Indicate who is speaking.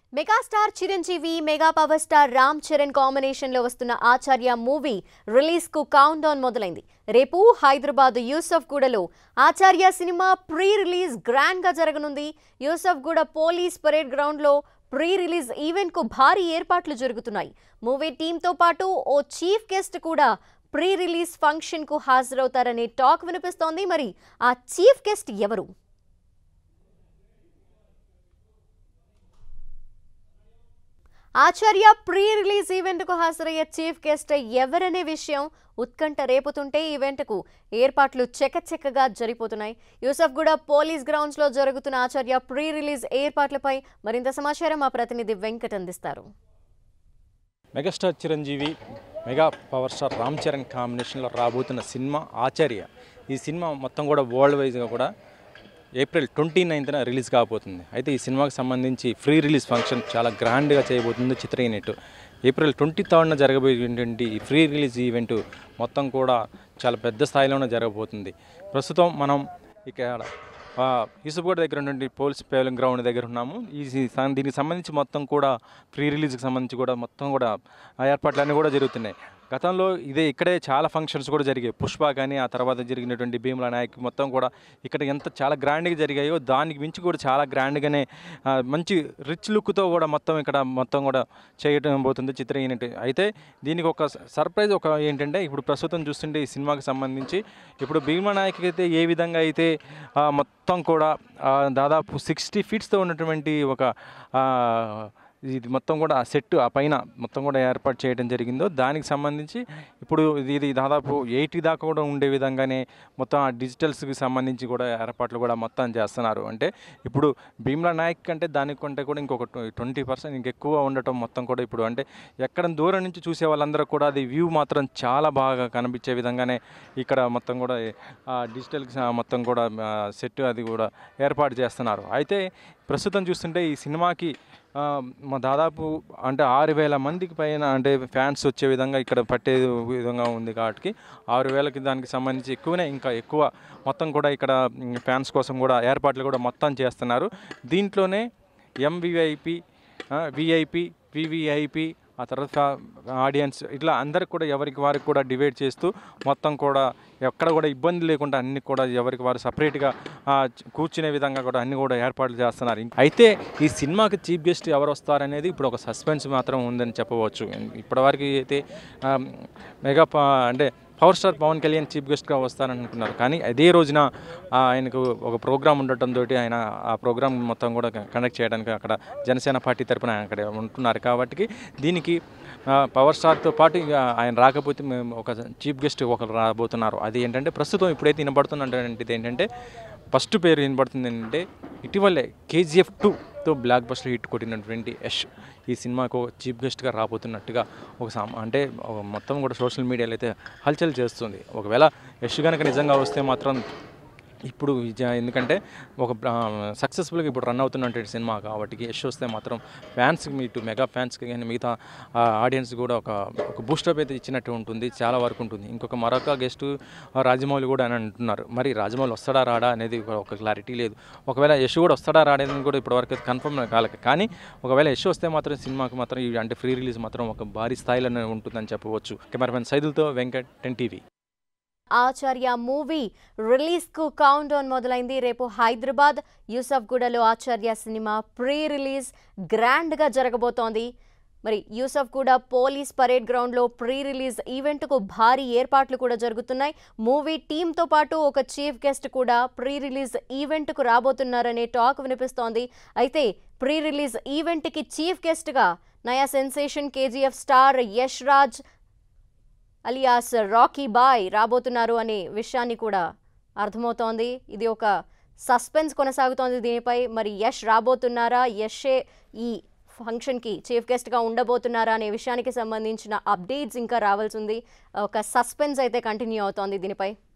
Speaker 1: Megastar Chiranjeevi mega power star Ram Charan combination లో వస్తున్న Acharya movie release కు కౌంట్ డౌన్ మొదలైంది. రేపు హైదరాబాద్ యూసఫ్గూడలో Acharya cinema pre release grand గా జరగనుంది. యూసఫ్గూడ పోలీస్ పరేడ్ గ్రౌండ్ లో ప్రీ రిలీజ్ ఈవెంట్ కు భారీ ఏర్పాట్లు జరుగుతున్నాయి. మూవీ టీమ్ తో పాటు ఓ చీఫ్ గెస్ట్ కూడా ప్రీ రిలీజ్ ఫంక్షన్ కు హాజరవుతారనే టాక్ వినిపిస్తోంది. మరి ఆ చీఫ్ గెస్ట్ ఎవరు? ఆచార్య ప్రీ రిలీజ్ ఈవెంట్ కు హాజరయ్యే చీఫ్ గెస్ట్ ఎవరనే విషయం ఉత్కంఠ రేపుతుంటే ఈవెంట్ కు ఏర్పాట్లు చకచకగా జరిపోతున్నాయి. యూసఫ్గూడ పోలీస్ గ్రౌండ్స్ లో జరుగుతున్న ఆచార్య ప్రీ రిలీజ్ ఏర్పాట్లపై మరింత సమాచారం మా ప్రతినిధి వెంకట్ అందిస్తారు.
Speaker 2: Megastar Chiranjeevi mega power star Ram Charan కాంబినేషన్లో రాబోతున్న సినిమా ఆచార్య. ఈ సినిమా మొత్తం కూడా వరల్డ్ వైజ్గా కూడా ఏప్రిల్ 29న రిలీజ్ కాబోతుంది. అయితే ఈ సినిమాకి సంబంధించి ఫ్రీ రిలీజ్ ఫంక్షన్ చాలా గ్రాండ్గా చేయబోతుంది చిత్ర యూనిట్. ఏప్రిల్ 23న జరగబోయేటువంటి ఈ ఫ్రీ రిలీజ్ ఈవెంట్ మొత్తం కూడా చాలా పెద్ద స్థాయిలోనే జరగబోతుంది. ప్రస్తుతం మనం ఇక్కడ యూసఫ్గూడ దగ్గర ఉన్నటువంటి పోలీస్ పేలింగ్ గ్రౌండ్ దగ్గర ఉన్నాము. దీనికి సంబంధించి మొత్తం కూడా ఫ్రీ రిలీజ్కి సంబంధించి కూడా మొత్తం కూడా ఏర్పాట్లన్నీ కూడా జరుగుతున్నాయి. గతంలో ఇక్కడే చాలా ఫంక్షన్స్ కూడా జరిగాయి. పుష్ప కానీ ఆ తర్వాత జరిగినటువంటి భీమ్లా నాయక్ మొత్తం కూడా ఇక్కడ ఎంత చాలా గ్రాండ్గా జరిగాయో దానికి మించి కూడా చాలా గ్రాండ్గానే మంచి రిచ్ లుక్తో కూడా మొత్తం కూడా చేయడం పోతుంది చిత్ర యూనిట్. అయితే దీనికి ఒక సర్ప్రైజ్ ఏంటంటే ఇప్పుడు ప్రస్తుతం చూస్తుంటే ఈ సినిమాకి సంబంధించి ఇప్పుడు భీమ్లా నాయక్ అయితే ఏ విధంగా అయితే మొత్తం కూడా దాదాపు 60 ఫీట్స్తో ఉన్నటువంటి ఒక ఇది మొత్తం కూడా ఆ సెట్ ఆ పైన మొత్తం కూడా ఏర్పాటు చేయడం జరిగిందో దానికి సంబంధించి ఇప్పుడు ఇది దాదాపు 80 దాకా కూడా ఉండే విధంగానే మొత్తం ఆ డిజిటల్స్కి సంబంధించి కూడా ఏర్పాట్లు కూడా మొత్తం చేస్తున్నారు. అంటే ఇప్పుడు భీమ్లా నాయక్ కంటే దానికంటే కూడా ఇంకొక 20% ఇంకెక్కువ ఉండటం మొత్తం కూడా ఇప్పుడు అంటే ఎక్కడ దూరం నుంచి చూసే వాళ్ళందరూ కూడా అది వ్యూ మాత్రం చాలా బాగా కనిపించే విధంగానే ఇక్కడ మొత్తం కూడా డిజిటల్కి మొత్తం కూడా సెట్ అది కూడా ఏర్పాటు చేస్తున్నారు. అయితే ప్రస్తుతం చూస్తుంటే ఈ సినిమాకి దాదాపు అంటే 6,000 మందికి పైన అంటే ఫ్యాన్స్ వచ్చే విధంగా ఇక్కడ పట్టే విధంగా ఉంది. కాబట్టి 6,000కి దానికి సంబంధించి ఇంకా ఎక్కువ మొత్తం కూడా ఇక్కడ ఫ్యాన్స్ కోసం కూడా ఏర్పాట్లు కూడా మొత్తం చేస్తున్నారు. దీంట్లోనే ఎంవిఐపి విఐపి వివిఐపి ఆ తర్వాత ఆడియన్స్ ఇట్లా అందరికి కూడా ఎవరికి వారికి కూడా డివైడ్ చేస్తూ మొత్తం కూడా ఎక్కడ కూడా ఇబ్బంది లేకుండా అన్ని కూడా ఎవరికి వారు సపరేట్గా కూర్చునే విధంగా కూడా అన్ని కూడా ఏర్పాట్లు చేస్తున్నారు. అయితే ఈ సినిమాకి చీఫ్ గెస్ట్ ఎవరు వస్తారనేది ఇప్పుడు ఒక సస్పెన్స్ మాత్రం ఉందని చెప్పవచ్చు. ఇప్పటివరకు అయితే మెగా అంటే power star Pawan Kalyan chief గెస్ట్గా వస్తారనుకున్నారు. కానీ అదే రోజున ఆయనకు ఒక ప్రోగ్రాం ఉండటంతో ఆయన ఆ ప్రోగ్రాం మొత్తం కూడా కండక్ట్ చేయడానికి అక్కడ జనసేన పార్టీ తరఫున అక్కడ ఉంటున్నారు. కాబట్టి దీనికి పవర్ స్టార్తో పాటు ఆయన రాకపోతే మేము ఒక చీఫ్ గెస్ట్ ఒకరు రాబోతున్నారు. అది ఏంటంటే ప్రస్తుతం ఇప్పుడైతే వినబడుతున్నటువంటిది ఏంటంటే ఫస్ట్ పేరు వినబడుతుంది ఏంటంటే ఇటీవలే KGF 2తో బ్లాక్ బస్టర్ హిట్ కొట్టినటువంటి యష్ ఈ సినిమాకు చీఫ్ గెస్ట్గా రాబోతున్నట్టుగా అంటే మొత్తం కూడా సోషల్ మీడియాలో అయితే హల్చల్ చేస్తుంది. ఒకవేళ యష్ కనుక నిజంగా వస్తే మాత్రం ఇప్పుడు ఎందుకంటే ఒక సక్సెస్ఫుల్గా ఇప్పుడు రన్ అవుతున్నటువంటి సినిమా కాబట్టి యష్ వస్తే మాత్రం ఫ్యాన్స్కి ఇటు మెగా ఫ్యాన్స్కి కానీ మిగతా ఆడియన్స్ కూడా ఒక బూస్టప్ అయితే ఇచ్చినట్టు ఉంటుంది. చాలా వరకు ఉంటుంది. మరొక గెస్ట్ రాజమౌళి కూడా అని అంటున్నారు. మరి రాజమౌళి వస్తాడా రాడా అనేది ఒక క్లారిటీ లేదు. ఒకవేళ యష్ కూడా వస్తాడా రాడేది కూడా ఇప్పటివరకు అయితే కన్ఫర్మ్ కాలేదు. కానీ ఒకవేళ యష్ వస్తే మాత్రం సినిమాకి మాత్రం అంటే ఫ్రీ రిలీజ్ మాత్రం ఒక భారీ స్థాయిలోనే ఉంటుందని చెప్పవచ్చు. కెమెరామెన్ సైదులతో Venkat 10 TV.
Speaker 1: Acharya movie release కు కౌంట్ డౌన్ మొదలైంది. రేపు హైదరాబాద్ యూసఫ్గూడలో Acharya cinema pre release grand గా జరగబోతోంది. మరి యూసఫ్గూడ పోలీస్ పరేడ్ గ్రౌండ్ లో ప్రీ రిలీజ్ ఈవెంట్ కు భారీ ఏర్పాట్లు కూడా జరుగుతున్నాయి. మూవీ టీమ్ తో పాటు ఒక చీఫ్ గెస్ట్ కూడా ప్రీ రిలీజ్ ఈవెంట్ కు రాబోతున్నారనే టాక్ వినిపిస్తోంది. అయితే ప్రీ రిలీజ్ ఈవెంట్ కి చీఫ్ గెస్ట్ గా నయా sensation KGF star Yash Raj alias Rocky boy రాబోతున్నారు అనే విషయాన్ని కూడా అర్థమవుతోంది. ఇది ఒక సస్పెన్స్ కొనసాగుతోంది దీనిపై. మరి యష్ రాబోతున్నారా, యషే ఈ ఫంక్షన్కి చీఫ్ గెస్ట్గా ఉండబోతున్నారా అనే విషయానికి సంబంధించిన అప్డేట్స్ ఇంకా రావాల్సింది. ఒక సస్పెన్స్ అయితే కంటిన్యూ అవుతోంది దీనిపై.